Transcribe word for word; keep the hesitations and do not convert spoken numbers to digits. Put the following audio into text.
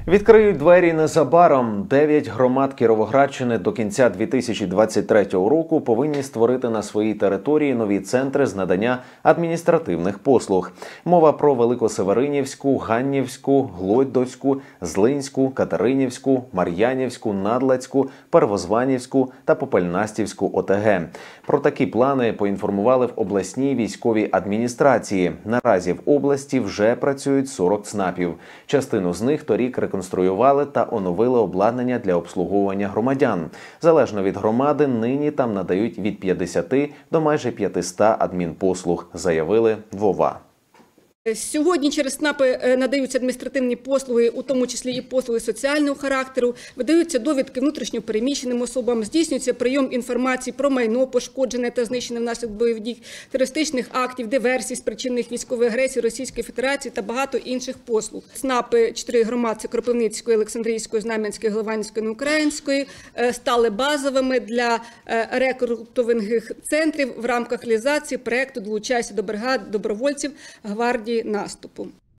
Відкриють двері незабаром. Дев'ять громад Кіровоградщини до кінця дві тисячі двадцять третього року повинні створити на своїй території нові центри з надання адміністративних послуг. Мова про Великосеверинівську, Ганнівську, Глойдовську, Злинську, Катеринівську, Мар'янівську, Надлацьку, Первозванівську та Попельнастівську О Те Ге. Про такі плани поінформували в обласній військовій адміністрації. Наразі в області вже працюють сорок ЦНАПів. Частину з них торік реконстрували. Реконструювали та оновили обладнання для обслуговування громадян. Залежно від громади, нині там надають від п'ятдесяти до майже п'ятисот адмінпослуг, заявили в О В А. Сьогодні через ЦНАПи надаються адміністративні послуги, у тому числі і послуги соціального характеру, видаються довідки внутрішньо переміщеним особам, здійснюється прийом інформації про майно, пошкоджене та знищене внаслідок бойових дій, терористичних актів, диверсій, спричинених військової агресії Російської Федерації та багато інших послуг. ЦНАПи чотири громад – це Кропивницької, Олександрійської, Знам'янської, Голованівської, Української – стали базовими для рекрутингових центрів в рамках реалізації проєкту «Долучайся до бригад добровольців гвардії наступу».